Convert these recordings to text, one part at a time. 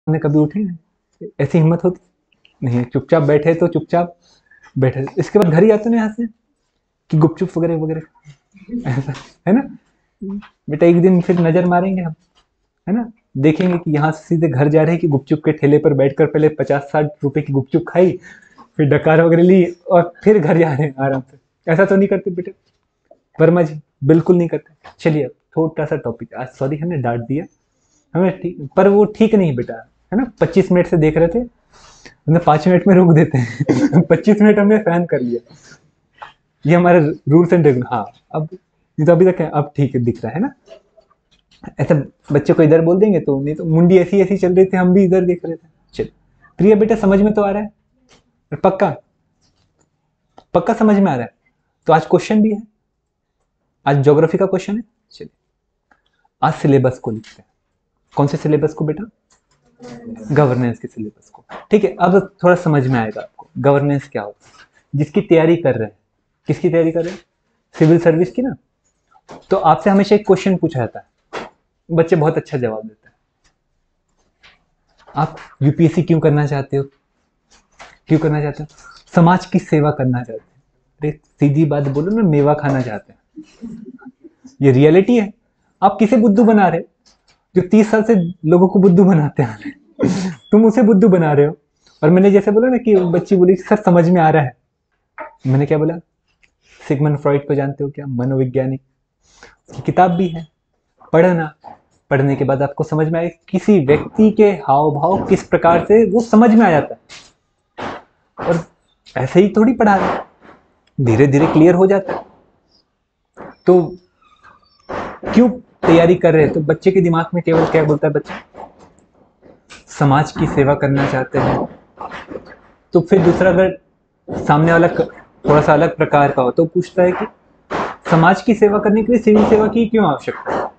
ने कभी उठे हैं? ऐसी हिम्मत होती नहीं, चुपचाप बैठे तो चुपचाप बैठे, इसके बाद घर ही आते ना यहाँ से कि गुपचुप वगैरह वगैरह ऐसा, है ना बेटा? एक दिन फिर नजर मारेंगे हम, है ना, देखेंगे कि यहाँ से सीधे घर जा रहे हैं कि गुपचुप के ठेले पर बैठकर पहले 50-60 रुपए की गुपचुप खाई, फिर डकार वगैरह ली और फिर घर जा रहे हैं आराम से। ऐसा तो नहीं करते बेटे वर्मा जी, बिल्कुल नहीं करते। चलिए अब छोटा सा टॉपिक, आज सॉरी हमने डांट दिया, हमें ठीक, पर वो ठीक नहीं बेटा, है ना? 25 मिनट से देख रहे थे, मतलब 5 मिनट में रोक देते हैं 25 मिनट हमने फैन कर लिया, ये हमारे रूल्स एंड रेगुलेशन। हाँ अब ये तो अभी तक है, अब ठीक है दिख रहा है ना? ऐसा बच्चे को इधर बोल देंगे तो, नहीं तो मुंडी ऐसी ऐसी चल रही थी, हम भी इधर देख रहे थे। चल प्रिया बेटा समझ में तो आ रहा है? पक्का पक्का समझ में आ रहा है? तो आज क्वेश्चन भी है, आज ज्योग्राफी का क्वेश्चन है। चलिए आज सिलेबस को लिखते हैं। कौन से सिलेबस को बेटा? गवर्नेंस के सिलेबस को। ठीक है, अब थोड़ा समझ में आएगा आपको गवर्नेंस क्या होता है। जिसकी तैयारी कर रहे हैं, किसकी तैयारी कर रहे हैं? सिविल सर्विस की ना। तो आपसे हमेशा एक क्वेश्चन पूछा जाता है, बच्चे बहुत अच्छा जवाब देते हैं। आप यूपीएससी क्यों करना चाहते हो? क्यों करना चाहते हो? समाज की सेवा करना चाहते हैं। अरे सीधी बात बोलो ना, मेवा खाना चाहते हैं, ये रियलिटी है। आप किसे बुद्धू बना रहे हो? जो 30 साल से लोगों को बुद्धू बनाते हैं तुम उसे बुद्धू बना रहे हो। और मैंने जैसे बोला ना कि बच्ची बोली सर समझ में आ रहा है, मैंने क्या बोला? सिगमंड फ्रॉइड को जानते हो क्या? मनोवैज्ञानिक, की किताब भी है, पढ़ना। पढ़ने के बाद आपको समझ में आए किसी व्यक्ति के हाव भाव किस प्रकार से वो समझ में आ जाता है, और ऐसे ही थोड़ी पढ़ा रहे, धीरे धीरे क्लियर हो जाता है। तो क्यों तैयारी कर रहे हैं? तो बच्चे के दिमाग में केवल क्या बोलता है बच्चा? समाज की सेवा करना चाहते हैं। तो फिर दूसरा, अगर सामने वाला थोड़ा सा अलग प्रकार का हो तो पूछता है कि समाज की सेवा करने के लिए सिविल सेवा की क्यों आवश्यकता है?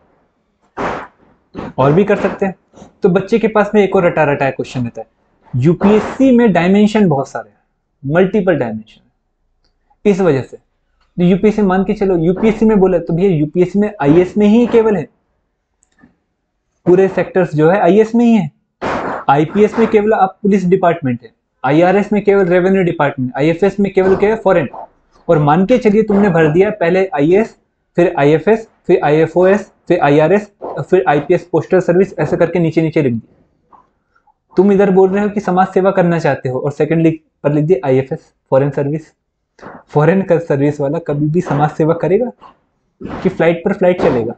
और भी कर सकते हैं। तो बच्चे के पास में एक और रटा रटा क्वेश्चन रहता है। यूपीएससी में डायमेंशन बहुत सारे हैं, मल्टीपल डायमेंशन। इस वजह से यूपीएससी मान के चलो, यूपीएससी में बोले तो भैया यूपीएससी में आईएएस में ही केवल है, पूरे सेक्टर्स जो है आईएएस में ही है। आईपीएस में केवल आप पुलिस डिपार्टमेंट है, आईआरएस में केवल रेवेन्यू डिपार्टमेंट, आईएफएस में केवल क्या है? फॉरेन। और मान के चलिए तुमने भर दिया पहले आईएएस, फिर आईएफएस, फिर आईएफओएस, फिर आईआरएस, फिर आईपीएस पोस्टल सर्विस, ऐसे करके नीचे नीचे लिख दिया। तुम इधर बोल रहे हो कि समाज सेवा करना चाहते हो, और सेकंड पर लिख दिया आईएफएस, फॉरेन सर्विस। फॉरेन का सर्विस वाला कभी भी समाज सेवा करेगा? कि फ्लाइट पर फ्लाइट चलेगा?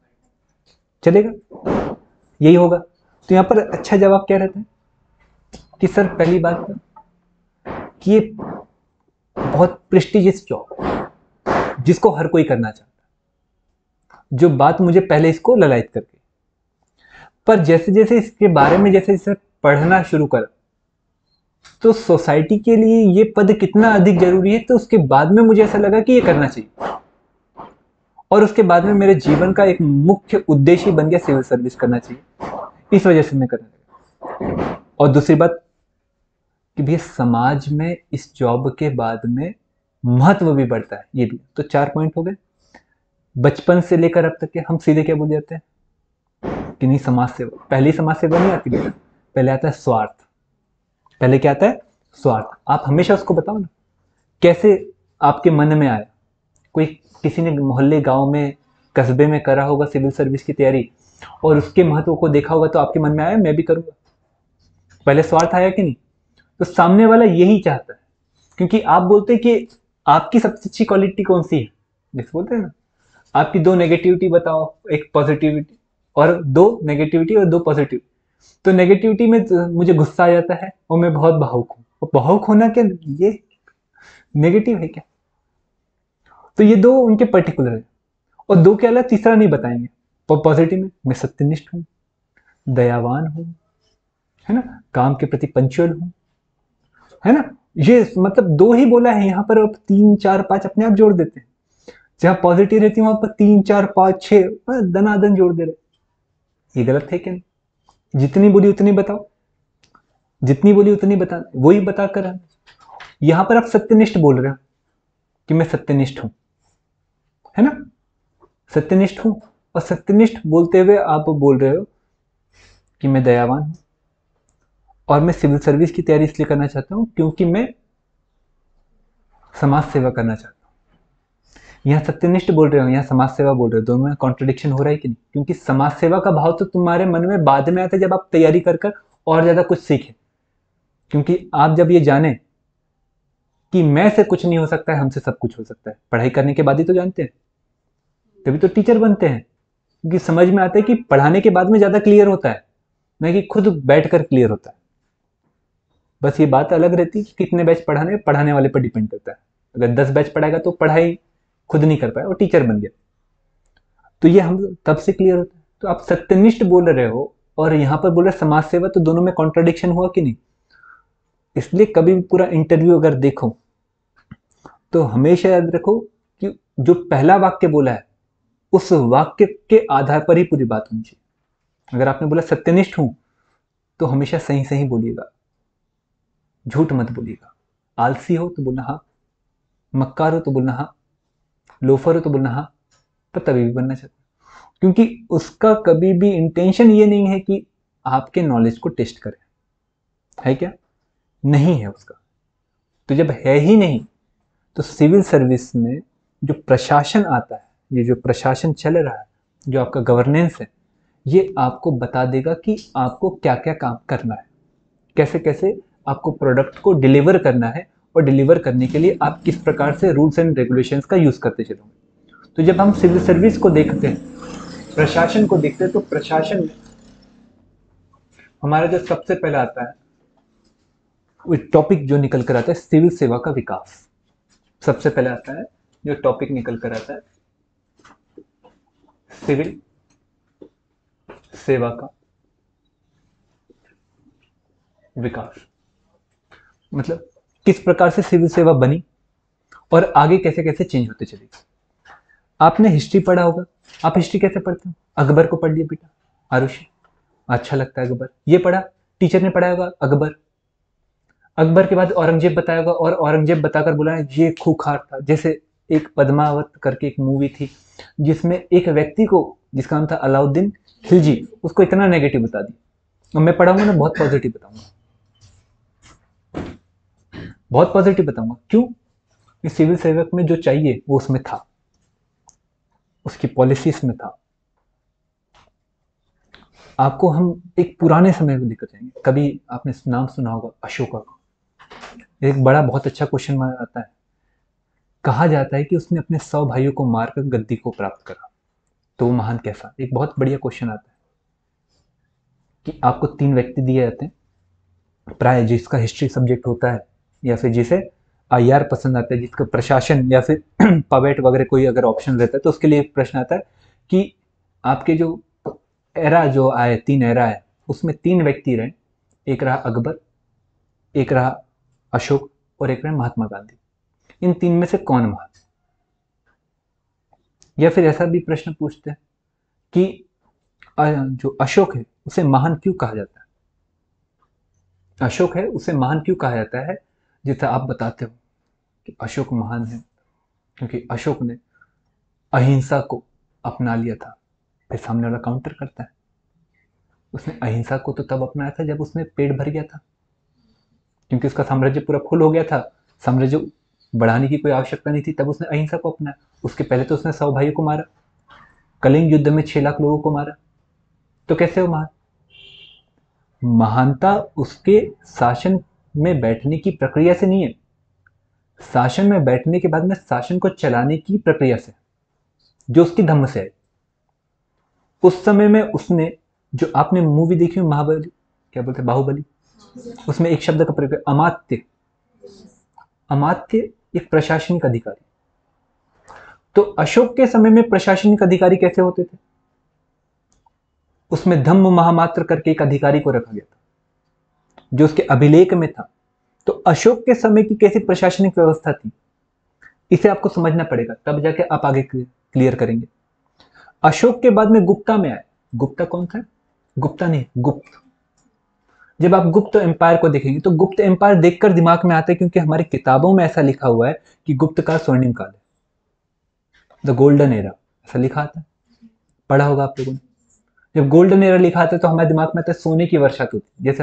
चलेगा? यही होगा। तो यहाँ पर अच्छा जवाब क्या रहता है कि सर पहली बात कि ये बहुत प्रेस्टिजियस जॉब, जिसको हर कोई करना चाहता है। जो बात मुझे पहले इसको ललायत करके, पर जैसे जैसे इसके बारे में जैसे जैसे पढ़ना शुरू करा, तो सोसाइटी के लिए ये पद कितना अधिक जरूरी है, तो उसके बाद में मुझे ऐसा लगा कि ये करना चाहिए। और उसके बाद में मेरे जीवन का एक मुख्य उद्देश्य बन गया सिविल सर्विस करना चाहिए। इस वजह से मैं करने लगा। और दूसरी बात कि भैया समाज में इस जॉब के बाद में महत्व भी बढ़ता है, ये भी। तो 4 पॉइंट हो गए। बचपन से लेकर अब तक के हम सीधे क्या बोल जाते हैं कि नहीं समाज सेवा। पहली समाज सेवा नहीं आती बेटा, पहले आता है स्वार्थ। पहले क्या आता है? स्वार्थ। आप हमेशा उसको बताओ ना, कैसे आपके मन में आया? कोई किसी ने मोहल्ले गांव में कस्बे में करा होगा सिविल सर्विस की तैयारी, और उसके महत्व को देखा होगा, तो आपके मन में आया मैं भी करूंगा? पहले स्वार्थ आया कि नहीं? तो सामने वाला यही चाहता है, क्योंकि आप बोलते हैं कि आपकी सबसे अच्छी क्वालिटी कौन सी है, जैसे बोलते हैं ना, आपकी 2 नेगेटिविटी बताओ, एक पॉजिटिविटी, और 2 नेगेटिविटी और 2 पॉजिटिव। तो नेगेटिविटी में तो मुझे गुस्सा आ जाता है और मैं बहुत भावुक हूँ। और भावुक होना क्या ये नेगेटिव है क्या? तो ये 2 उनके पर्टिकुलर है। और 2 के अलावा तीसरा नहीं बताएंगे। पॉजिटिव में मैं सत्यनिष्ठ हूँ, दयावान हूँ, है ना, काम के प्रति पंचुअल हूँ, है ना। ये मतलब 2 ही बोला है यहाँ पर, अब 3 4 5 अपने आप जोड़ देते हैं। जहां पॉजिटिव रहती है वहां पर 3 4 5 6 दनादन जोड़ दे रहे। ये गलत है क्या? नहीं, जितनी बोली उतनी बताओ, जितनी बोली उतनी बता, वही बताकर। यहां पर आप सत्यनिष्ठ बोल रहे हो कि मैं सत्यनिष्ठ हूं, है ना, सत्यनिष्ठ हूं। और सत्यनिष्ठ बोलते हुए आप बोल रहे हो कि मैं दयावान हूं, और मैं सिविल सर्विस की तैयारी इसलिए करना चाहता हूँ क्योंकि मैं समाज सेवा करना चाहता हूँ। यहाँ सत्यनिष्ठ बोल रहे हो, यहाँ समाज सेवा बोल रहे हो, दोनों में कॉन्ट्रडिक्शन हो रहा है कि नहीं? क्योंकि समाज सेवा का भाव तो तुम्हारे मन में बाद में आता है जब आप तैयारी कर कर और ज्यादा कुछ सीखें। क्योंकि आप जब ये जाने कि मैं से कुछ नहीं हो सकता है, हमसे सब कुछ हो सकता है, पढ़ाई करने के बाद ही तो जानते हैं, तभी तो टीचर बनते हैं। क्योंकि समझ में आता है कि पढ़ाने के बाद में ज्यादा क्लियर होता है, नहीं कि खुद बैठकर क्लियर होता है। बस ये बात अलग रहती है कि कितने बैच पढ़ाने वाले पर डिपेंड करता है। अगर 10 बैच पढ़ाएगा तो पढ़ाई खुद नहीं कर पाया और टीचर बन गया, तो ये हम तब से क्लियर होता है। तो आप सत्यनिष्ठ बोल रहे हो और यहाँ पर बोल रहे समाज सेवा, तो दोनों में कॉन्ट्रडिक्शन हुआ कि नहीं? इसलिए कभी भी पूरा इंटरव्यू अगर देखो तो हमेशा याद रखो कि जो पहला वाक्य बोला है उस वाक्य के आधार पर ही पूरी बात होनी चाहिए। अगर आपने बोला सत्यनिष्ठ हूं तो हमेशा सही सही बोलिएगा, झूठ मत बोलिएगा। आलसी हो तो बोलना हाँ, मक्कार हो तो बोलना हाँ, लोफर हो तो बोलना हाँ, पर तभी भी बनना चाहता हूं। क्योंकि उसका कभी भी इंटेंशन ये नहीं है कि आपके नॉलेज को टेस्ट करे, है क्या? नहीं है उसका। तो जब है ही नहीं तो सिविल सर्विस में जो प्रशासन आता है, ये जो प्रशासन चल रहा है, जो आपका गवर्नेंस है, ये आपको बता देगा कि आपको क्या क्या काम करना है, कैसे कैसे आपको प्रोडक्ट को डिलीवर करना है, और डिलीवर करने के लिए आप किस प्रकार से रूल्स एंड रेगुलेशंस का यूज करते चलोगे। तो जब हम सिविल सर्विस को देखते हैं, प्रशासन को देखते हैं, तो प्रशासन में हमारा जो सबसे पहले आता है वो टॉपिक जो निकल कर आता है, सिविल सेवा का विकास। सबसे पहले आता है जो टॉपिक निकल कर आता है, सिविल सेवा का विकास। मतलब किस प्रकार से सिविल सेवा बनी और आगे कैसे कैसे चेंज होते चलेगी। आपने हिस्ट्री पढ़ा होगा, आप हिस्ट्री कैसे पढ़ते हो? अकबर को पढ़ लिया बेटा, आरुषि, अच्छा लगता है अकबर, ये पढ़ा, टीचर ने पढ़ाया होगा अकबर। अकबर के बाद औरंगजेब बताया होगा, और औरंगजेब बताकर बोला ये खूंखार था। जैसे एक पद्मावत करके एक मूवी थी जिसमें एक व्यक्ति को, जिसका नाम था अलाउद्दीन खिलजी, उसको इतना नेगेटिव बता दिया। और मैं पढ़ाऊंगा ना, बहुत पॉजिटिव बताऊंगा, बहुत पॉजिटिव बताऊंगा। क्यों? इस सिविल सेवक में जो चाहिए वो उसमें था, उसकी पॉलिसीज में था। आपको हम एक पुराने समय में लेकर जाएंगे। कभी आपने नाम सुना होगा अशोका का। एक बड़ा बहुत अच्छा क्वेश्चन माना आता है, कहा जाता है कि उसने अपने 100 भाइयों को मारकर गद्दी को प्राप्त करा, तो वो महान कैसा? एक बहुत बढ़िया क्वेश्चन आता है कि आपको 3 व्यक्ति दिए जाते हैं, प्राय जिसका हिस्ट्री सब्जेक्ट होता है या फिर जिसे आईआर पसंद आता है, जिसका प्रशासन या फिर पवेट वगैरह कोई अगर ऑप्शन रहता है, तो उसके लिए एक प्रश्न आता है कि आपके जो एरा जो आए, 3 एरा है, उसमें 3 व्यक्ति रहे, एक रहा अकबर, एक रहा अशोक, और एक रहा महात्मा गांधी। इन 3 में से कौन महान? या फिर ऐसा भी प्रश्न पूछते हैं कि जो अशोक है उसे महान क्यों कहा जाता है? अशोक है उसे महान क्यों कहा जाता है? जैसा आप बताते हो कि अशोक महान है क्योंकि अशोक ने अहिंसा को अपना लिया था। फिर सामने वाला काउंटर करता है, उसने अहिंसा को तो तब अपनाया था जब उसमें पेट भर गया था, क्योंकि उसका साम्राज्य पूरा फुल हो गया था, साम्राज्य बढ़ाने की कोई आवश्यकता नहीं थी, तब उसने अहिंसा को अपनाया। उसके पहले तो उसने 100 भाइयों को मारा, कलिंग युद्ध में 6 लाख लोगों को मारा, तो कैसे हो महान? महानता उसके शासन में बैठने की प्रक्रिया से नहीं है, शासन में बैठने के बाद में शासन को चलाने की प्रक्रिया से, जो उसकी धम्म से है। उस समय में उसने, जो आपने मूवी देखी हो महाबली, क्या बोलते हैं, बाहुबली, उसमें एक शब्द का प्रयोग है अमात्य। अमात्य एक प्रशासनिक अधिकारी। तो अशोक के समय में प्रशासनिक अधिकारी कैसे होते थे? उसमें धम्म महामात्र करके एक अधिकारी को रखा गया था जो उसके अभिलेख में था। तो अशोक के समय की कैसी प्रशासनिक व्यवस्था थी, इसे आपको समझना पड़ेगा, तब जाके आप आगे क्लियर करेंगे। अशोक के बाद में गुप्ता में आए। गुप्ता कौन था? गुप्ता नहीं, गुप्त। जब आप गुप्त एम्पायर को देखेंगे तो गुप्त एम्पायर देखकर दिमाग में आता है, क्योंकि हमारी किताबों में ऐसा लिखा हुआ है कि गुप्त का स्वर्णिम काल है, द गोल्डन एरा, ऐसा लिखा आता है, पढ़ा होगा आप लोगों ने। जब गोल्डन एरा लिखा आता है तो हमारे दिमाग में आता है सोने की वर्षा होती, जैसे हमारे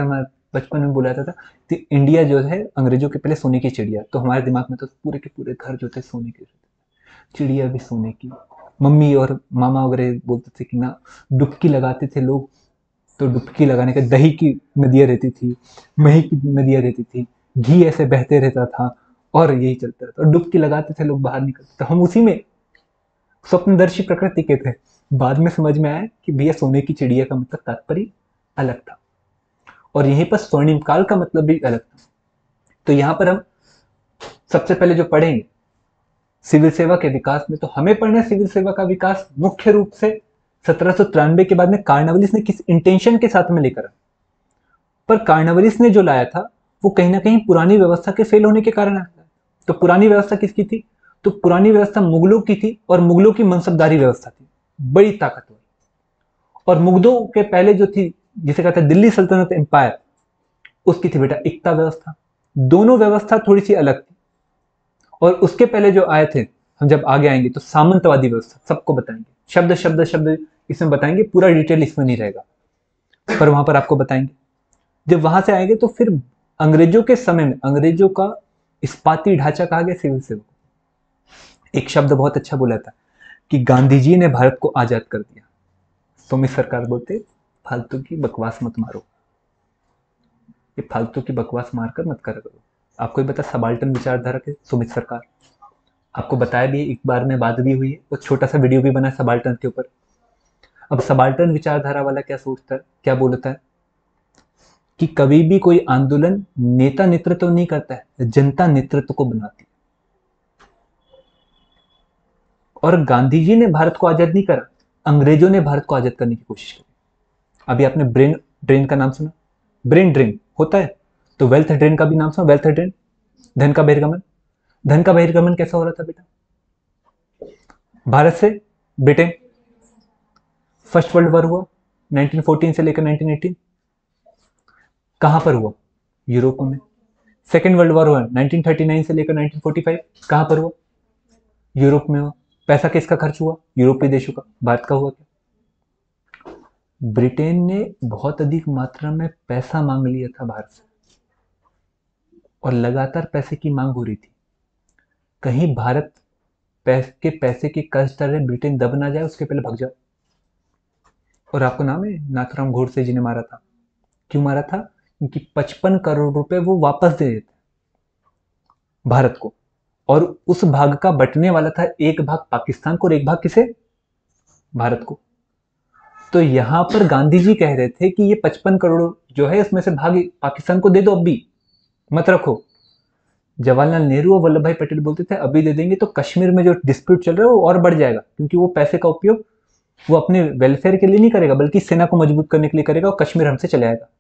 बचपन में बोला जाता था कि इंडिया जो है अंग्रेजों के पहले सोने की चिड़िया, तो हमारे दिमाग में तो पूरे के पूरे घर जो थे सोने के, चिड़िया भी सोने की। मम्मी और मामा वगैरह बोलते थे कि ना डुबकी लगाते थे लोग, तो डुबकी लगाने के दही की नदियाँ रहती थी, मही की नदियाँ रहती थी, घी ऐसे बहते रहता था और यही चलता रहता, और डुबकी लगाते थे लोग, बाहर निकलते, तो हम उसी में स्वप्नदर्शी प्रकृति के थे। बाद में समझ में आया कि भैया सोने की चिड़िया का मतलब तात्पर्य अलग था, और यहीं पर स्वर्णिम काल का मतलब भी अलग था। तो यहाँ पर हम सबसे पहले जो पढ़ेंगे सिविल सेवा के विकास में, तो हमें पढ़ना है सिविल सेवा का विकास मुख्य रूप से 1793 के बाद में कार्नवालिस ने किस इंटेंशन के साथ में लेकर आया। पर कार्नवालिस ने जो लाया था वो कहीं ना कहीं पुरानी व्यवस्था के फेल होने के कारण आया। तो पुरानी व्यवस्था किसकी थी? तो पुरानी व्यवस्था मुगलों की थी, और मुगलों की मनसबदारी व्यवस्था थी, बड़ी ताकतवर। और मुगलों के पहले जो थी, जिसे कहते हैं दिल्ली सल्तनत एम्पायर, उसकी थी बेटा इक्ता व्यवस्था। दोनों व्यवस्था थोड़ी सी अलग थी। और उसके पहले जो आए थे, हम जब आगे आएंगे तो सामंतवादी व्यवस्था, सबको बताएंगे, शब्द शब्द शब्द इसमें बताएंगे, पूरा डिटेल इसमें नहीं रहेगा, पर वहां पर आपको बताएंगे। जब वहां से आएंगे तो फिर अंग्रेजों के समय में अंग्रेजों का इस्पाती ढांचा कहा गया सिविल सेवा। एक शब्द बहुत अच्छा बोला था कि गांधी जी ने भारत को आजाद कर दिया। सुमित सरकार बोलते फालतू की बकवास मत मारो, ये फालतू की बकवास मारकर मत करा करो। आपको भी पता सबाल्टन विचारधारा के सुमित सरकार, आपको बताया भी, एक बार में बात भी हुई है, और छोटा सा वीडियो भी बना है सबाल्टन के ऊपर। अब सबाल्टन विचारधारा वाला क्या सोचता है, क्या बोलता है कि कभी भी कोई आंदोलन नेता नेतृत्व तो नहीं करता है, जनता नेतृत्व को बनाती है। और गांधी जी ने भारत को आजाद नहीं करा, अंग्रेजों ने भारत को आजाद करने की कोशिश की। अभी आपने ब्रेन ड्रेन का नाम सुना? ब्रेन ड्रेन होता है, तो वेल्थ ड्रेन का भी नाम सुना, वेल्थ ड्रेन, धन का बहिर्गमन। धन का बहिर्गमन कैसा हो रहा था बेटा? भारत से ब्रिटेन, फर्स्ट वर्ल्ड वॉर हुआ 1914 से लेकर 1918, कहां पर हुआ? यूरोप में। सेकेंड वर्ल्ड वॉर हुआ 1939 से लेकर 1945, कहां पर हुआ? यूरोप में हुआ। पैसा किसका खर्च हुआ? यूरोपीय देशों का। भारत का हुआ क्या? ब्रिटेन ने बहुत अधिक मात्रा में पैसा मांग लिया था भारत से, और लगातार पैसे की मांग हो रही थी। कहीं भारत पैसे के कर्ज तले ब्रिटेन दब ना जाए, उसके पहले भाग जाओ। और आपको नाम है नाथुराम गोडसे जी ने मारा था। क्यों मारा था? क्योंकि 55 करोड़ रुपए वो वापस दे देते भारत को, और उस भाग का बंटने वाला था, एक भाग पाकिस्तान को और एक भाग किसे? भारत को। तो यहां पर गांधी जी कह रहे थे कि ये 55 करोड़ जो है इसमें से भाग पाकिस्तान को दे दो, अभी मत रखो। जवाहरलाल नेहरू और वल्लभ भाई पटेल बोलते थे अभी दे देंगे तो कश्मीर में जो डिस्प्यूट चल रहा है वो और बढ़ जाएगा, क्योंकि वो पैसे का उपयोग वो अपने वेलफेयर के लिए नहीं करेगा, बल्कि सेना को मजबूत करने के लिए करेगा, और कश्मीर हमसे चले आएगा।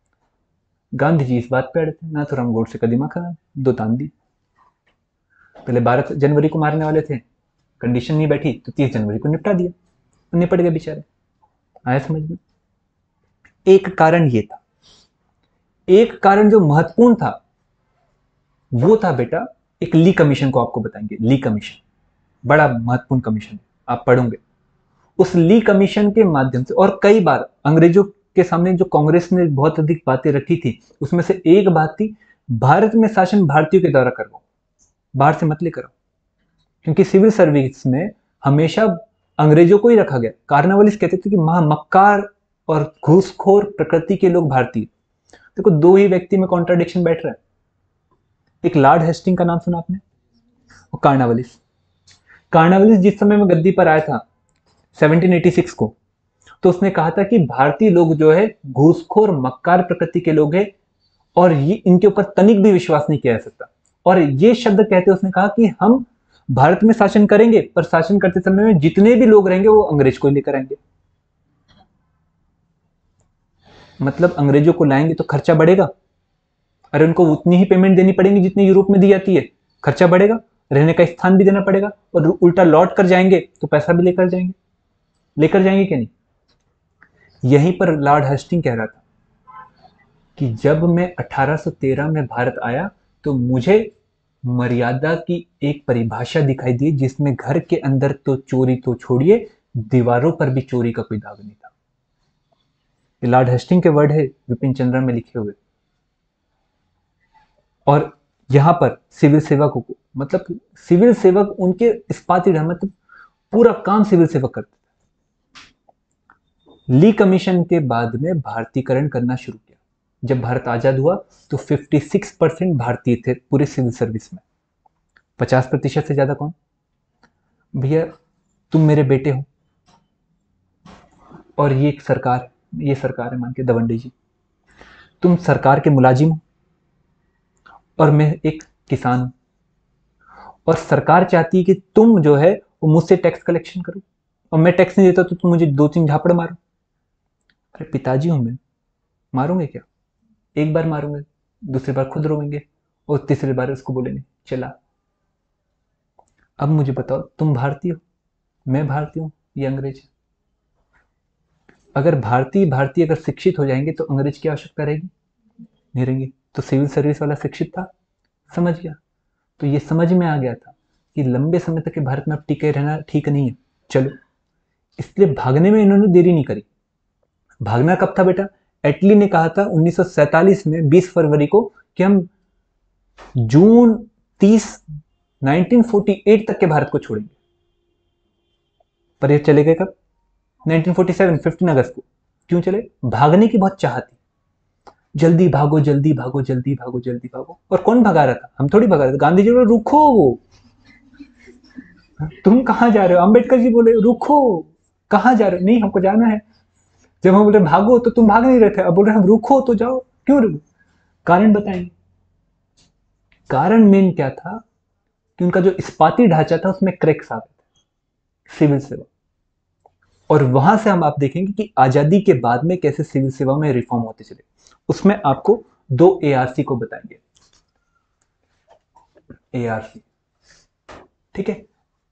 गांधी जी इस बात पे अड़े थे, नाथुराम गोडसे का दिमाग खराब, दो तान दी। पहले 12 जनवरी को मारने वाले थे, कंडीशन नहीं बैठी तो 30 जनवरी को निपटा दिया, तो निपट गए बेचारे। आया समझ में? एक कारण ये था। एक कारण जो महत्वपूर्ण था वो था बेटा, एक ली कमीशन को आपको बताएंगे। ली कमीशन बड़ा महत्वपूर्ण कमीशन है, आप पढ़ोगे। उस ली कमीशन के माध्यम से, और कई बार अंग्रेजों के सामने जो कांग्रेस ने बहुत अधिक बातें रखी थी, उसमें से एक बात थी भारत में शासन भारतीयों के द्वारा करवाओ, बाहर से मत लेकर आओ। क्योंकि सिविल सर्विस में हमेशा अंग्रेजों को ही रखा गया। कार्नावालिस कहते थे कि मक्कार और घूसखोर प्रकृति के लोग भारतीय। देखो दो ही व्यक्ति में कॉन्ट्राडिक्शन बैठ रहा है, एक लॉर्ड हेस्टिंग का नाम सुना आपने, और कार्नावालिस। कार्नावालिस जिस समय में गद्दी पर आया था 1786 को, तो उसने कहा था कि भारतीय लोग जो है घूसखोर मक्कार प्रकृति के लोग हैं, और ये इनके ऊपर तनिक भी विश्वास नहीं किया जा सकता। और ये शब्द कहते उसने कहा कि हम भारत में शासन करेंगे, पर शासन करते समय में जितने भी लोग रहेंगे वो अंग्रेज को लेकर आएंगे। मतलब अंग्रेजों को लाएंगे तो खर्चा बढ़ेगा, अरे उनको उतनी ही पेमेंट देनी पड़ेगी जितनी यूरोप में दी जाती है, खर्चा बढ़ेगा, रहने का स्थान भी देना पड़ेगा, और उल्टा लौट कर जाएंगे तो पैसा भी लेकर जाएंगे। लेकर जाएंगे क्या नहीं? यहीं पर लॉर्ड हेस्टिंग कह रहा था कि जब मैं 1813 में भारत आया तो मुझे मर्यादा की एक परिभाषा दिखाई दी, जिसमें घर के अंदर तो चोरी तो छोड़िए, दीवारों पर भी चोरी का कोई दाग नहीं था। लॉर्ड हेस्टिंग के वर्ड है, विपिन चंद्रा में लिखे हुए। और यहाँ पर सिविल सेवकों को, मतलब सिविल सेवक उनके इस्पाती ढांचे, मतलब पूरा काम सिविल सेवक करते थे। ली कमीशन के बाद में भारतीयकरण करना शुरू किया। जब भारत आजाद हुआ तो 56% भारतीय थे पूरे सिविल सर्विस में। 50% से ज्यादा कौन? भैया तुम मेरे बेटे हो और ये एक सरकार, ये सरकार है मान के दवंडी जी, तुम सरकार के मुलाजिम हो और मैं एक किसान हूं, और सरकार चाहती है कि तुम जो है वो मुझसे टैक्स कलेक्शन करो, और मैं टैक्स नहीं देता तो तुम मुझे 2-3 झापड़ मारो। अरे पिताजी हूं मैं, मारूंगे क्या? एक बार मारूंगे, दूसरी बार खुद रोएंगे, और तीसरी बार उसको बोलेंगे चला। अब मुझे बताओ, तुम भारतीय हो, मैं भारतीय हूं, ये अंग्रेज है। अगर भारतीय भारतीय अगर शिक्षित हो जाएंगे तो अंग्रेज की आवश्यकता रहेगी नहीं रहेगी। तो सिविल सर्विस वाला शिक्षित था, समझ गया। तो ये समझ में आ गया था कि लंबे समय तक भारत में अब टिके रहना ठीक नहीं है, चलो। इसलिए भागने में इन्होंने देरी नहीं करी। भागना कब था बेटा? एटली ने कहा था 1947 में 20 फरवरी को कि हम जून 30 1948 तक के भारत को छोड़ेंगे। पर ये चले गए कब? 1947 15 अगस्त को। क्यों चले? भागने की बहुत चाह थी, जल्दी भागो जल्दी भागो जल्दी भागो जल्दी भागो। और कौन भगा रहा था? हम थोड़ी भगा रहे थे। गांधी जी बोले रुको, तुम कहां जा रहे हो? अंबेडकर जी बोले रुको, कहां जा रहे हो? नहीं हमको जाना है। जब हम बोले भागो तो तुम भाग नहीं रहे थे, अब बोल रहे हम रुको तो जाओ। क्यों रुको? कारण बताएंगे। कारण मेन क्या था कि उनका जो इस्पाती ढांचा था उसमें क्रैक्स आ गए थे, सिविल सेवा। और वहां से हम आप देखेंगे कि आजादी के बाद में कैसे सिविल सेवा में रिफॉर्म होते चले। उसमें आपको 2 एआरसी को बताएंगे। एआरसी, ठीक है,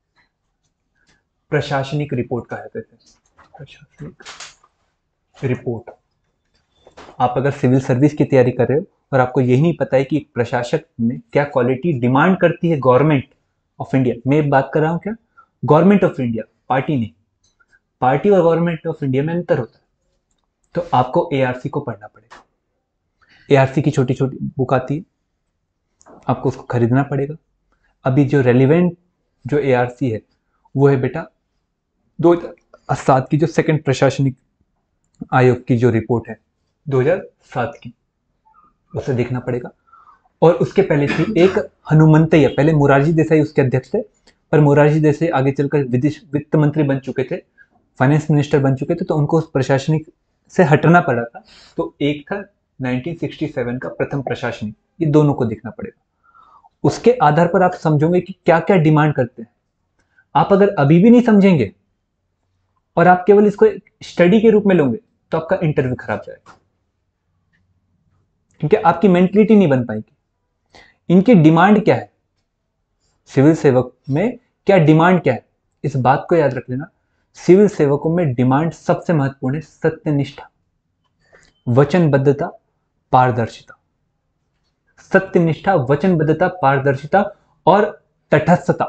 प्रशासनिक रिपोर्ट कहते थे। प्रशासनिक रिपोर्ट। आप अगर सिविल सर्विस की तैयारी कर रहे हो और आपको यही नहीं पता है कि एक प्रशासक में क्या क्वालिटी डिमांड करती है गवर्नमेंट ऑफ इंडिया, मैं बात कर रहा हूं क्या, गवर्नमेंट ऑफ इंडिया, पार्टी नहीं। पार्टी और गवर्नमेंट ऑफ इंडिया में अंतर होता है। तो आपको एआरसी को पढ़ना पड़ेगा। एआरसी की छोटी छोटी बुक आती है, आपको उसको खरीदना पड़ेगा। अभी जो रेलिवेंट जो एआरसी है वो है बेटा 2007 की जो सेकंड प्रशासनिक आयोग की जो रिपोर्ट है 2007 की, उसे देखना पड़ेगा। और उसके पहले थी एक हनुमंतैया, पहले मोरारजी देसाई उसके अध्यक्ष थे, पर मोरारजी देसाई आगे चलकर वित्त मंत्री बन चुके थे, फाइनेंस मिनिस्टर बन चुके थे, तो उनको उस प्रशासनिक से हटना पड़ा था। तो एक था 1967 का प्रथम प्रशासनिक, ये दोनों को देखना पड़ेगा। उसके आधार पर आप समझोगे कि क्या क्या डिमांड करते हैं। आप अगर अभी भी नहीं समझेंगे और आप केवल इसको स्टडी के रूप में लोगे तो आपका इंटरव्यू खराब जाएगा, क्योंकि आपकी मेंटलिटी नहीं बन पाएगी। इनकी डिमांड क्या है, सिविल सेवक में क्या डिमांड क्या है, इस बात को याद रख लेना। सिविल सेवकों में डिमांड सबसे महत्वपूर्ण है सत्यनिष्ठा, वचनबद्धता, पारदर्शिता। सत्यनिष्ठा, वचनबद्धता, पारदर्शिता और तटस्थता।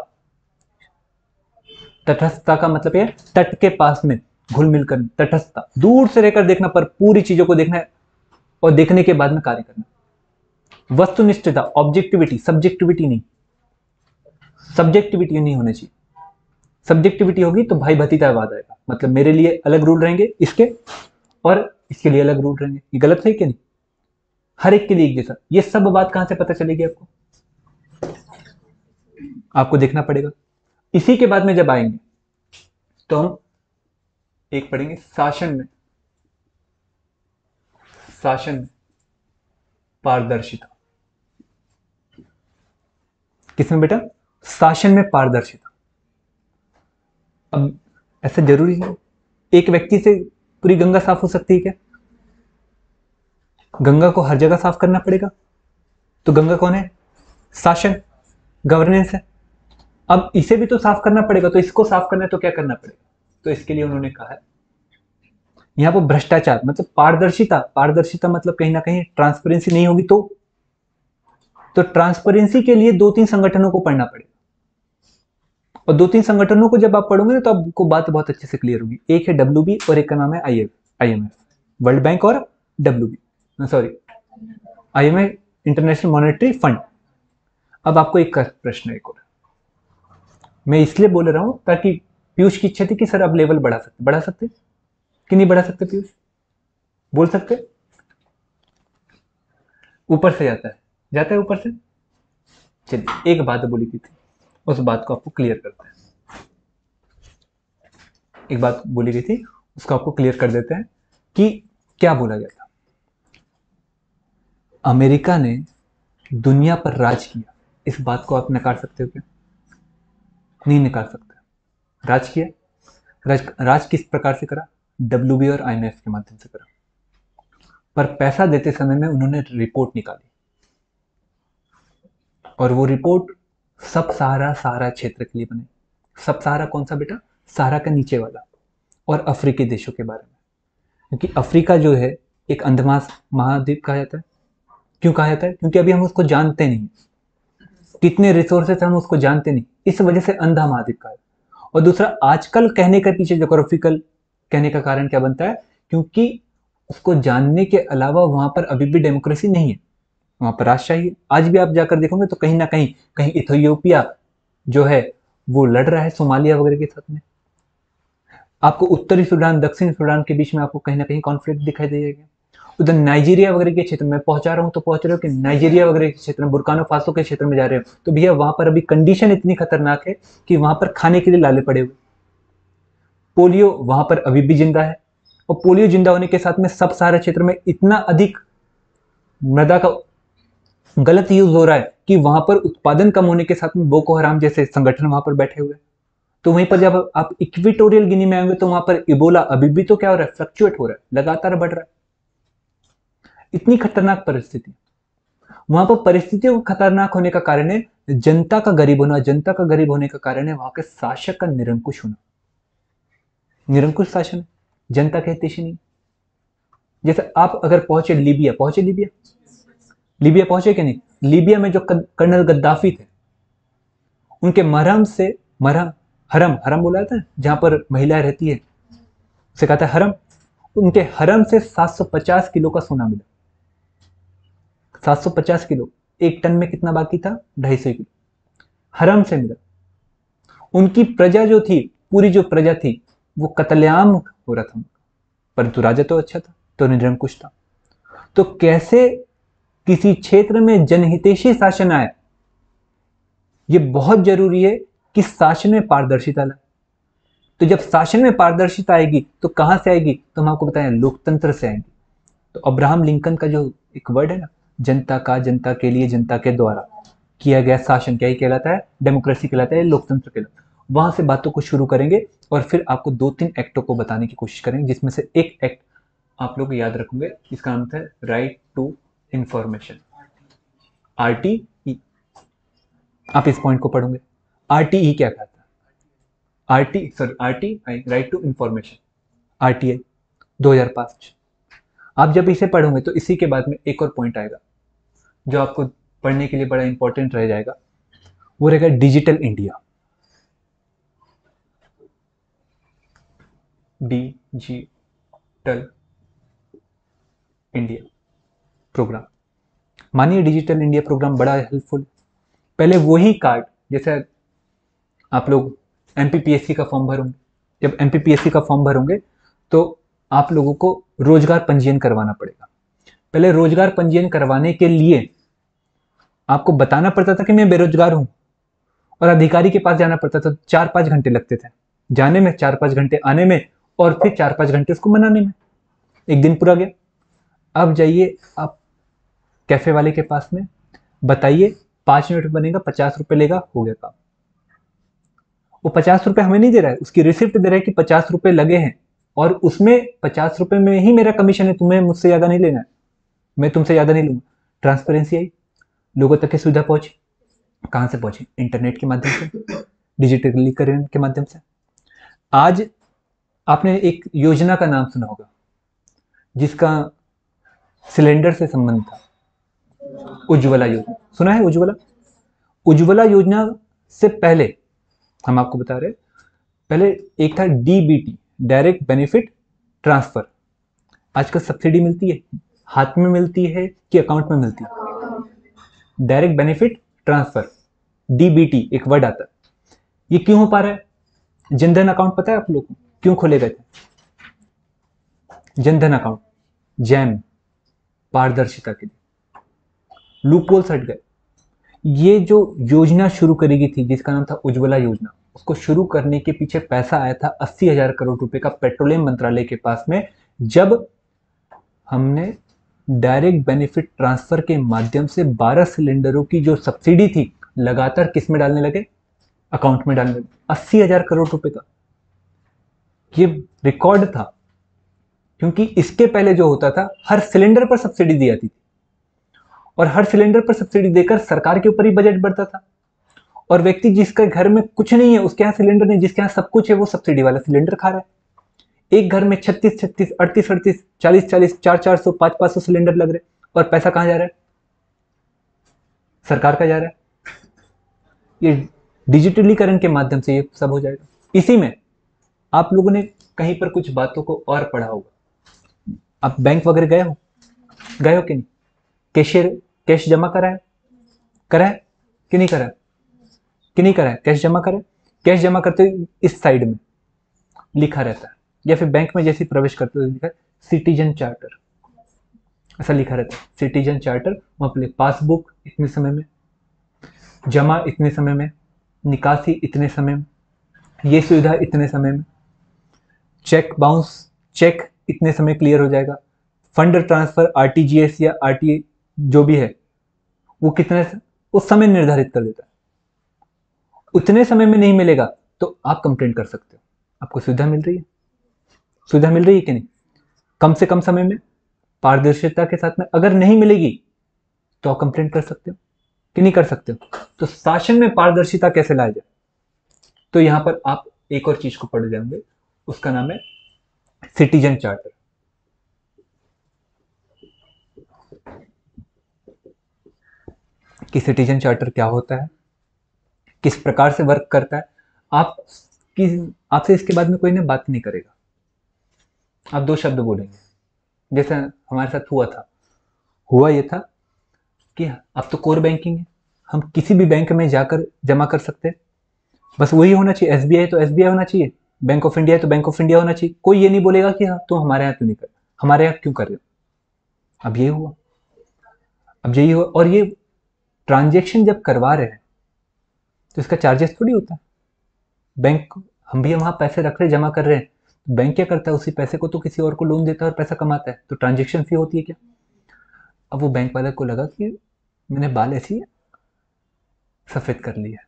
तटस्थता का मतलब है तट के पास में घुल मिलकर, तटस्थता, दूर से रहकर देखना पर पूरी चीजों को देखना है और देखने के बाद में कार्य करना। वस्तुनिष्ठता, ऑब्जेक्टिविटी, सब्जेक्टिविटी नहीं, सब्जेक्टिविटी नहीं होनी चाहिए। सब्जेक्टिविटी होगी तो भाई भतीजावाद आएगा, मतलब मेरे लिए अलग रूल रहेंगे इसके और इसके लिए अलग रूल रहेंगे। ये गलत है कि नहीं? हर एक के लिए एक जैसा। ये सब बात कहां से पता चलेगी आपको? आपको देखना पड़ेगा। इसी के बाद में जब आएंगे तो हम एक पढ़ेंगे शासन में, शासन में पारदर्शिता। किसमें बेटा? शासन में पारदर्शिता। अब ऐसा जरूरी है एक व्यक्ति से पूरी गंगा साफ हो सकती है क्या? गंगा को हर जगह साफ करना पड़ेगा। तो गंगा कौन है? शासन, गवर्नेंस है। अब इसे भी तो साफ करना पड़ेगा, तो इसको साफ करना है तो क्या करना पड़ेगा? तो इसके लिए उन्होंने कहा है यहां पर भ्रष्टाचार, मतलब पारदर्शिता। पारदर्शिता मतलब कहीं ना कहीं ट्रांसपेरेंसी नहीं होगी तो ट्रांसपेरेंसी के लिए 2-3 संगठनों को पढ़ना पड़ेगा। और 2-3 संगठनों को जब आप पढ़ोगे ना तो आपको बात बहुत अच्छे से क्लियर होगी। एक है डब्ल्यूबी और एक का नाम है IMF, वर्ल्ड बैंक और WB, sorry IMF, International Monetary Fund. अब आपको एक प्रश्न है, एक और मैं इसलिए बोल रहा हूं ताकि पीयूष की इच्छा थी कि सर अब लेवल बढ़ा सकते कि नहीं बढ़ा सकते? पीयूष बोल सकते? ऊपर से जाता है ऊपर से। चलिए, एक बात बोली की थी, उस बात को आपको क्लियर करते हैं। एक बात बोली गई थी, उसको आपको क्लियर कर देते हैं कि क्या बोला गया था। अमेरिका ने दुनिया पर राज किया, इस बात को आप नकार सकते हो क्या? नहीं नकार सकते। राज किया। राज किस प्रकार से करा? WB और IMF के माध्यम से करा। पर पैसा देते समय में उन्होंने रिपोर्ट निकाली, और वो रिपोर्ट सब सहारा क्षेत्र के लिए बने। सब सहारा कौन सा बेटा? सहारा का नीचे वाला, और अफ्रीकी देशों के बारे में। क्योंकि अफ्रीका जो है एक अंधमास महाद्वीप कहा जाता है। क्यों कहा जाता है? क्योंकि अभी हम उसको जानते नहीं, कितने रिसोर्सेस हम उसको जानते नहीं, इस वजह से अंधा महाद्वीप कहा है। और दूसरा, आजकल कहने के पीछे जोग्राफिकल कहने का कारण क्या बनता है? क्योंकि उसको जानने के अलावा वहां पर अभी भी डेमोक्रेसी नहीं है, वहां पर राजशाही है। आज भी आप जाकर देखोगे तो कहीं ना कहीं, कहीं इथियोपिया जो है वो लड़ रहा है सोमालिया वगैरह के साथ में। आपको उत्तरी सूडान दक्षिण सूडान के बीच में आपको कहीं ना कहीं कॉन्फ्लिक्ट दिखाई देगा। उधर नाइजीरिया वगैरह के क्षेत्र में पहुंचा रहा हूँ तो पहुंच रहे हो कि नाइजीरिया वगैरह के क्षेत्र में, बुर्किना फासो के क्षेत्र में जा रहे हो तो भैया वहां पर अभी कंडीशन इतनी खतरनाक है कि वहां पर खाने के लिए लाले पड़े हुए। पोलियो वहां पर अभी भी जिंदा है, और पोलियो जिंदा होने के साथ में सब सारा क्षेत्र में इतना अधिक मृदा का गलत यूज हो रहा है कि वहां पर उत्पादन कम होने के साथ में बोको हराम जैसे संगठन वहां पर बैठे हुए। तो वहीं पर जब आप इक्वेटोरियल गिनी में आएंगे तो वहां पर इबोला अभी भी तो क्या हो रहा है? फ्लक्चुएट हो रहा है, लगातार बढ़ रहा है। इतनी खतरनाक परिस्थिति। वहां पर परिस्थितियों का खतरनाक होने का कारण है जनता का गरीब होना। जनता का गरीब होने का कारण है वहां के शासक का निरंकुश होना। निरंकुश शासन, जनता के हितैषी नहीं। जैसे आप अगर पहुंचे लीबिया, लीबिया पहुंचे कि नहीं? लीबिया में जो कर्नल गद्दाफी थे, उनके हरम बोला जाता है जहां पर महिलाएं रहती है, उसे कहता है हरम। उनके हरम से 750 किलो का सोना मिला। 750 किलो। एक टन में कितना बाकी था? 250 किलो हरम से मिला। उनकी प्रजा जो थी, पूरी जो प्रजा थी, वो कत्लेआम हो रहा था, परंतु राजा तो अच्छा था, तो निरंकुश था। तो कैसे किसी क्षेत्र में जनहितैषी शासन आए? ये बहुत जरूरी है कि शासन में पारदर्शिता लाए। तो जब शासन में पारदर्शिता आएगी तो कहां से आएगी? तो हम आपको बताएं, लोकतंत्र से आएगी। तो अब्राहम लिंकन का जो एक वर्ड है ना, जनता का, जनता के लिए, जनता के द्वारा किया गया शासन, क्या ही कहलाता है? डेमोक्रेसी कहलाता है, लोकतंत्र कहलाता है। वहां से बातों को शुरू करेंगे और फिर आपको 2-3 एक्टों को बताने की कोशिश करेंगे, जिसमें से एक एक्ट आप लोग याद रखेंगे, इसका नाम है राइट टू इंफॉर्मेशन, RTE। आप इस पॉइंट को पढ़ोगे। RTE क्या कहता है? RTI, right to information, RTI 2005। आप जब इसे पढ़ोगे तो इसी के बाद में एक और पॉइंट आएगा जो आपको पढ़ने के लिए बड़ा इंपॉर्टेंट रह जाएगा, वो रहेगा digital India. Digital India programme. मानिए डिजिटल इंडिया प्रोग्राम बड़ा हेल्पफुल। पहले वही कार्ड, जैसे आप लोग MPPSC का फॉर्म भरोगे, जब MPPSC का फॉर्म भरोगे तो आप लोगों को रोजगार पंजीयन करवाना पड़ेगा। पहले रोजगार पंजीयन करवाने के लिए आपको बताना पड़ता था कि मैं बेरोजगार हूं, और अधिकारी के पास जाना पड़ता था। 4-5 घंटे लगते थे जाने में, 4-5 घंटे आने में, और फिर 4-5 घंटे उसको मनाने में। एक दिन पूरा गया। अब जाइए आप कैफे वाले के पास में, बताइए 5 मिनट बनेगा, 50 रुपए लेगा, हो गया काम। वो 50 रुपए हमें नहीं दे रहा है, उसकी रिसिप्ट दे रहा है कि 50 रुपए लगे हैं, और उसमें 50 रुपए में ही मेरा कमीशन है, तुम्हें मुझसे ज्यादा नहीं लेना है, मैं तुमसे ज्यादा नहीं लूंगा। ट्रांसपेरेंसी आई, लोगों तक की सुविधा पहुंची। कहां से पहुंची? इंटरनेट के माध्यम से, डिजिटलीकरण के माध्यम से। आज आपने एक योजना का नाम सुना होगा जिसका सिलेंडर से संबंध था, उज्ज्वला योजना। सुना है उज्ज्वला? उज्ज्वला योजना से पहले हम आपको बता रहे, पहले एक था DBT, डायरेक्ट बेनिफिट ट्रांसफर। आजकल सब्सिडी मिलती है, हाथ में मिलती है कि अकाउंट में मिलती है? डायरेक्ट बेनिफिट ट्रांसफर, डीबीटी एक वर्ड आता है। ये क्यों हो पा रहा है? जनधन अकाउंट पता है आप लोगों को क्यों खोले गए थे? जनधन अकाउंट, जैम, पारदर्शिता के लिए, लूपहोल्स हट गए। ये जो योजना शुरू करी गई थी जिसका नाम था उज्ज्वला योजना, उसको शुरू करने के पीछे पैसा आया था 80,000 करोड़ रुपए का पेट्रोलियम मंत्रालय के पास में, जब हमने डायरेक्ट बेनिफिट ट्रांसफर के माध्यम से 12 सिलेंडरों की जो सब्सिडी थी लगातार किस में डालने लगे? अकाउंट में डालने लगे। 80,000 करोड़ रुपए का ये रिकॉर्ड था, क्योंकि इसके पहले जो होता था हर सिलेंडर पर सब्सिडी दी जाती थी, और हर सिलेंडर पर सब्सिडी देकर सरकार के ऊपर ही बजट बढ़ता था, और व्यक्ति जिसके घर में कुछ नहीं है, उसके यहाँ सिलेंडर नहीं, जिसके यहाँ सब कुछ है, वो सब्सिडी वाला सिलेंडर खा रहा है। एक घर में 36 36, 38 38, 40 40, 4 400, 5 500 सिलेंडर लग रहे, और पैसा कहाँ जा रहा है? सरकार का जा रहा है। ये डिजिटलीकरण के माध्यम से ये सब हो जाएगा। इसी में आप लोगों ने कहीं पर कुछ बातों को और पढ़ा होगा। आप बैंक वगैरह गए हो कि नहीं? कैशियर कैश जमा करा है कि नहीं करा है? कैश जमा करा है? कैश जमा करते हुए इस साइड में लिखा रहता है, या फिर बैंक में जैसे प्रवेश करते हुए लिखा है सिटीजन चार्टर, ऐसा लिखा रहता है सिटीजन चार्टर। वहां पर पासबुक इतने समय में, जमा इतने समय में, निकासी इतने समय में, ये सुविधा इतने समय में, चेक बाउंस, चेक इतने समय क्लियर हो जाएगा, फंड ट्रांसफर आरटीजीएस या आरटीए जो भी है वो कितने उस समय निर्धारित कर देता है। उतने समय में नहीं मिलेगा तो आप कंप्लेंट कर सकते हो। आपको सुविधा मिल रही है? सुविधा मिल रही है कि नहीं? कम से कम समय में पारदर्शिता के साथ में अगर नहीं मिलेगी तो आप कंप्लेंट कर सकते हो कि नहीं कर सकते हो? तो शासन में पारदर्शिता कैसे लाया जाए, तो यहां पर आप एक और चीज को पढ़ जाएंगे, उसका नाम है सिटीजन चार्टर। कि सिटीजन चार्टर क्या होता है, किस प्रकार से वर्क करता है। आपसे इसके बाद में कोई ने बात नहीं करेगा, आप दो शब्द बोलेंगे, जैसे हमारे साथ हुआ ये था कि अब तो कोर बैंकिंग है, हम किसी भी बैंक में जाकर जमा कर सकते हैं, बस वही होना चाहिए। एसबीआई तो एसबीआई होना चाहिए, बैंक ऑफ इंडिया है तो बैंक ऑफ इंडिया होना चाहिए। कोई ये नहीं बोलेगा कि हाँ तुम हमारे यहाँ क्यों नहीं कर, हमारे यहाँ क्यों कर रहे हो। अब यही हुआ, और ये ट्रांजेक्शन जब करवा रहे हैं तो इसका चार्जेस थोड़ी होता है। बैंक, हम भी वहाँ पैसे रख रहे जमा कर रहे हैं, तो बैंक क्या करता है, उसी पैसे को तो किसी और को लोन देता है और पैसा कमाता है, तो ट्रांजेक्शन फी होती है क्या। अब वो बैंक वाले को लगा कि मैंने बाल ऐसी सफेद कर लिया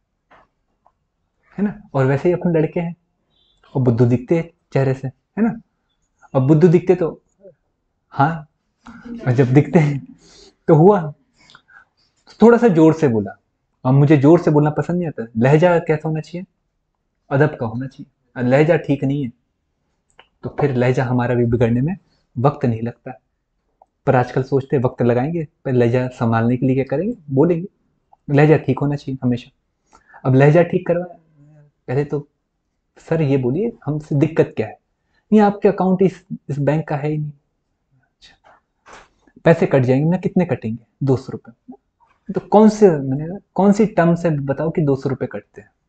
है ना, और वैसे ही अपन लड़के हैं और बुद्धू दिखते हैं चेहरे से, है ना। अब बुद्धू दिखते तो हाँ, और जब दिखते हैं तो हुआ, थोड़ा सा जोर से बोला। अब मुझे जोर से बोलना पसंद नहीं आता। लहजा कैसा होना चाहिए, अदब का होना चाहिए। लहजा ठीक नहीं है तो फिर लहजा हमारा भी बिगड़ने में वक्त नहीं लगता, पर आजकल सोचते हैं वक्त लगाएंगे, पर लहजा संभालने के लिए क्या करेंगे, बोलेंगे। लहजा ठीक होना चाहिए हमेशा। अब लहजा ठीक करवा, पहले तो सर ये बोलिए हमसे दिक्कत क्या है। नहीं, आपके अकाउंट इस बैंक का है ही नहीं। अच्छा, पैसे कट जाएंगे। ना कितने कटेंगे? 200 रुपये। तो कौन सी टर्म से बताओ कि 200 रुपये कटते हैं।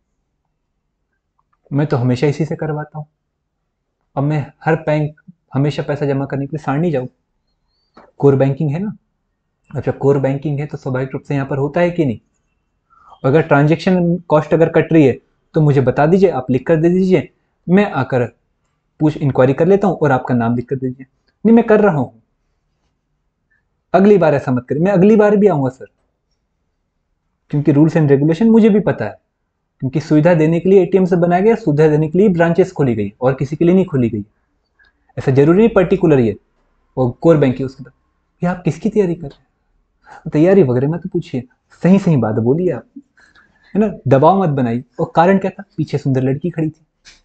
मैं तो हमेशा इसी से करवाता हूँ। अब मैं हर बैंक हमेशा पैसा जमा करने के लिए सारणी जाऊँ। कोर बैंकिंग है ना, अच्छा कोर बैंकिंग है तो स्वाभाविक रूप से यहाँ पर होता है कि नहीं। अगर ट्रांजेक्शन कॉस्ट अगर कट रही है तो मुझे बता दीजिए, आप लिख कर दे दीजिए, मैं आकर इंक्वायरी कर लेता हूँ और आपका नाम लिख कर दीजिए। नहीं, मैं कर रहा हूँ, अगली बार ऐसा मत करिए। मैं अगली बार भी आऊँगा सर, क्योंकि रूल्स एंड रेगुलेशन मुझे भी पता है, क्योंकि सुविधा देने के लिए एटीएम से बनाया गया, सुविधा देने के लिए ब्रांचेस खोली गई और किसी के लिए नहीं खोली गई। ऐसा जरूरी नहीं पर्टिकुलर ये और कोर बैंकिंग उसके बाद। ये आप किसकी तैयारी कर रहे हैं? तैयारी वगैरह मत पूछिए, सही सही बात बोलिए आप, है ना। दबाव मत बनाइए। और कारण क्या था? पीछे सुंदर लड़की खड़ी थी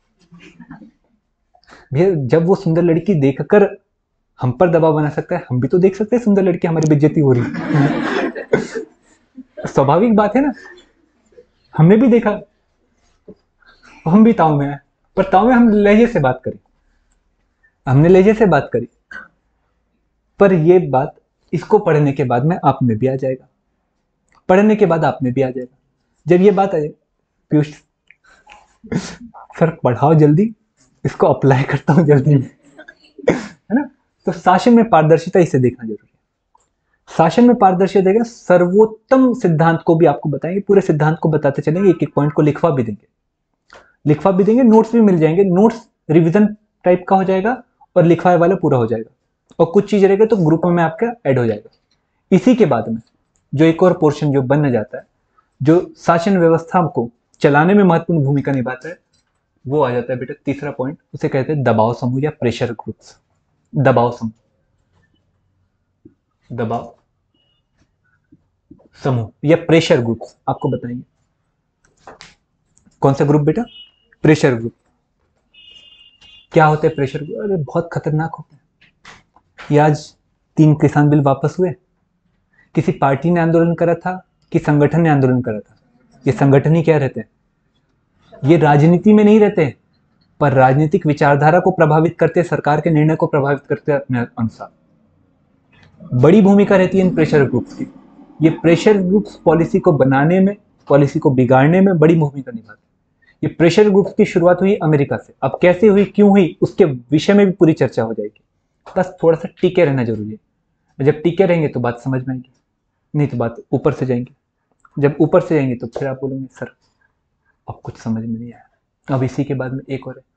भैया। जब वो सुंदर लड़की देखकर हम पर दबाव बना सकता है, हम भी तो देख सकते हैं सुंदर लड़की हमारी बेइज्जती हो रही है। स्वाभाविक बात है ना, हमने भी देखा, हम भी ताव में है, पर ताव में हम लहजे से बात करें, हमने लहजे से बात करी। पर ये बात इसको पढ़ने के बाद में आप में भी आ जाएगा। पढ़ने के बाद आप में भी आ जाएगा। जब ये बात आ जाए, पीयूष सर पढ़ाओ जल्दी, इसको अप्लाई करता हूँ जल्दी है ना। तो शासन में पारदर्शिता, इसे देखना जरूरी है। शासन में पारदर्शिता देगा, सर्वोत्तम सिद्धांत को भी आपको बताएंगे, पूरे सिद्धांत को बताते चलेंगे, एक एक पॉइंट को लिखवा भी देंगे, नोट्स भी मिल जाएंगे, नोट्स रिवीजन टाइप का हो जाएगा और लिखवाए वाला पूरा हो जाएगा, और कुछ चीज रहेगा तो ग्रुप में आपका ऐड हो जाएगा। इसी के बाद में जो एक और पोर्शन जो बन जाता है, जो शासन व्यवस्था को चलाने में महत्वपूर्ण भूमिका निभाता है, वो आ जाता है बेटा तीसरा पॉइंट, उसे कहते हैं दबाव समूह या प्रेशर ग्रुप्स। दबाव समूह या प्रेशर ग्रुप्स आपको बताएंगे। कौन सा ग्रुप बेटा? Pressure group. क्या होते हैं प्रेशर ग्रुप? अरे बहुत खतरनाक होते हैं। ये आज 3 किसान बिल वापस हुए, किसी पार्टी ने आंदोलन करा था कि संगठन ने आंदोलन करा था? ये संगठन ही क्या रहते हैं, ये राजनीति में नहीं रहते, पर राजनीतिक विचारधारा को प्रभावित करते, सरकार के निर्णय को प्रभावित करते अपने अनुसार। बड़ी भूमिका रहती है इन प्रेशर ग्रुप्स की। ये प्रेशर ग्रुप्स पॉलिसी को बनाने में, पॉलिसी को बिगाड़ने में बड़ी भूमिका निभाते हैं। ये प्रेशर ग्रुप्स की शुरुआत हुई अमेरिका से। अब कैसे हुई, क्यों हुई, उसके विषय में भी पूरी चर्चा हो जाएगी। बस थोड़ा सा टिके रहना जरूरी है। जब टिके रहेंगे तो बात समझ में आएगी, नहीं तो बात ऊपर से जाएंगे। जब ऊपर से जाएंगे तो फिर आप बोलेंगे सर अब कुछ समझ में नहीं आया। अब इसी के बाद में एक और है,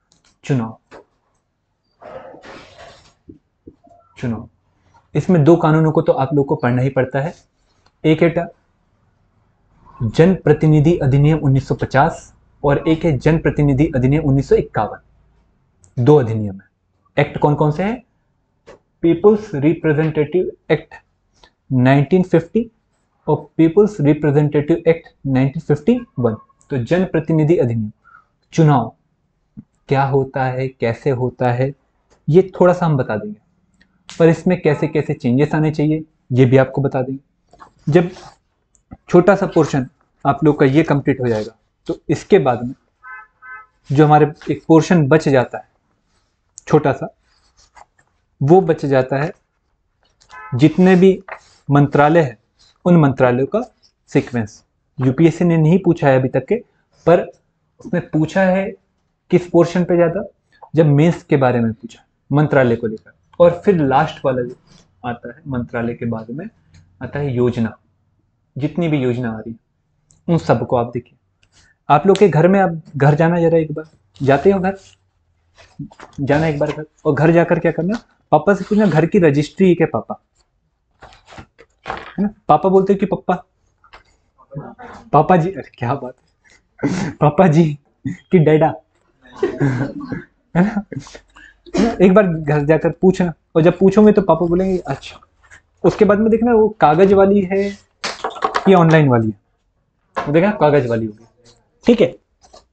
चुनाव। इसमें 2 कानूनों को तो आप लोग को पढ़ना ही पड़ता है। एक है जन प्रतिनिधि अधिनियम 1950 और एक है जन प्रतिनिधि अधिनियम 1951। 2 अधिनियम है। एक्ट कौन कौन से हैं? पीपुल्स रिप्रेजेंटेटिव एक्ट 1950 और पीपुल्स रिप्रेजेंटेटिव एक्ट 1951। तो जन प्रतिनिधि अधिनियम, चुनाव क्या होता है, कैसे होता है, ये थोड़ा सा हम बता देंगे, पर इसमें कैसे कैसे चेंजेस आने चाहिए ये भी आपको बता देंगे। जब छोटा सा पोर्शन आप लोग का ये कंप्लीट हो जाएगा तो इसके बाद में जो हमारे एक पोर्शन बच जाता है छोटा सा, वो बच जाता है जितने भी मंत्रालय है उन मंत्रालयों का सीक्वेंस। यूपीएससी ने नहीं पूछा है अभी तक के, पर उसने पूछा है किस पोर्शन पे ज़्यादा, जब मेंस के बारे में पूछा मंत्रालय को लेकर। और फिर लास्ट वाला जो आता है मंत्रालय के बाद में आता है योजना। जितनी भी योजना आ रही है उन सबको आप देखिए। आप लोग के घर में, आप घर जाना जरा एक बार, जाते हो घर, जाना एक बार घर, और घर जाकर क्या करना, पापा से पूछना घर की रजिस्ट्री क्या पापा, है ना? पापा बोलते हैं कि पप्पा, पापा जी, अरे क्या बात है, पापा जी कि डैडा, है ना? एक बार घर जाकर पूछना, और जब पूछोगे तो पापा बोलेंगे अच्छा। उसके बाद में देखना वो कागज वाली है या ऑनलाइन वाली है, तो देखना कागज वाली होगी, ठीक है।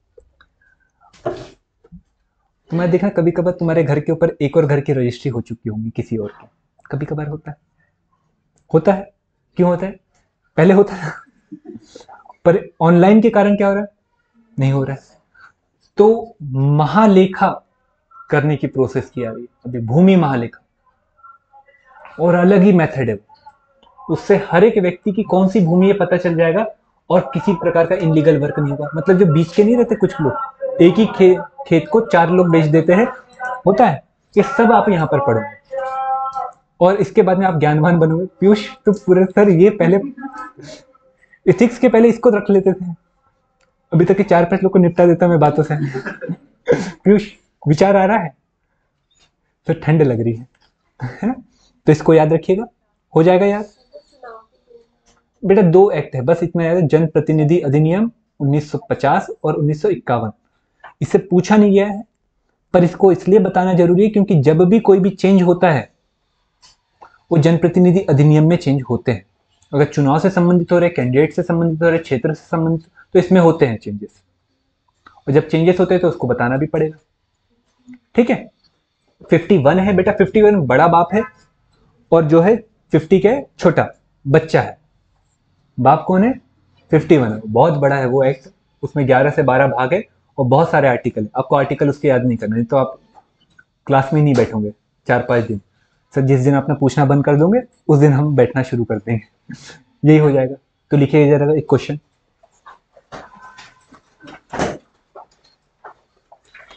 तुम्हारे देखना कभी कभार तुम्हारे घर के ऊपर एक और घर की रजिस्ट्री हो चुकी होगी किसी और की, कभी कभार होता है। क्यों होता है? पहले होता है, पर ऑनलाइन के कारण क्या हो रहा है, नहीं हो रहा है। तो महालेखा करने की प्रोसेस की आ रही है अभी, भूमि महालेखा, और अलग ही मेथड है। उससे हर एक व्यक्ति की कौन सी भूमि है पता चल जाएगा, और किसी प्रकार का इनलीगल वर्क नहीं होगा। मतलब जो बीच के नहीं रहते कुछ लोग, एक ही खेत को 4 लोग बेच देते हैं, होता है, ये सब आप यहाँ पर पढ़ोगे और इसके बाद में आप ज्ञानवान बनोगे। पीयूष तो पूरे सर ये पहले इथिक्स के पहले इसको रख लेते थे, अभी तक के 4-5 लोग को निपटा देता मैं बातों से। पीयूष विचार आ रहा है तो ठंड लग रही है ना? तो इसको याद रखिएगा, हो जाएगा याद बेटा। 2 एक्ट है बस, इतना याद है, जन प्रतिनिधि अधिनियम 1950 और 1951। इससे पूछा नहीं गया है, पर इसको इसलिए बताना जरूरी है क्योंकि जब भी कोई भी चेंज होता है वो जनप्रतिनिधि अधिनियम में चेंज होते हैं। अगर चुनाव से संबंधित हो रहे, कैंडिडेट से संबंधित हो रहे, क्षेत्र से संबंधित, तो इसमें होते हैं चेंजेस, और जब चेंजेस होते हैं तो उसको बताना भी पड़ेगा, ठीक है। 51 है बेटा, 51 बड़ा बाप है, और जो है 50 के छोटा बच्चा है। बाप कौन है? 51 है, बहुत बड़ा है वो एक्ट। उसमें 11 से 12 भाग है और बहुत सारे आर्टिकल है। आपको आर्टिकल उसके याद नहीं करना, नहीं तो आप क्लास में ही नहीं बैठोगे 4-5 दिन। सर जिस दिन अपना पूछना बंद कर दोगे उस दिन हम बैठना शुरू कर देंगे, यही हो जाएगा। तो लिखिए जरा एक क्वेश्चन।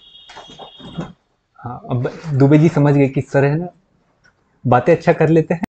हाँ, अब दुबे जी समझ गए किस तरह है ना, बातें अच्छा कर लेते हैं।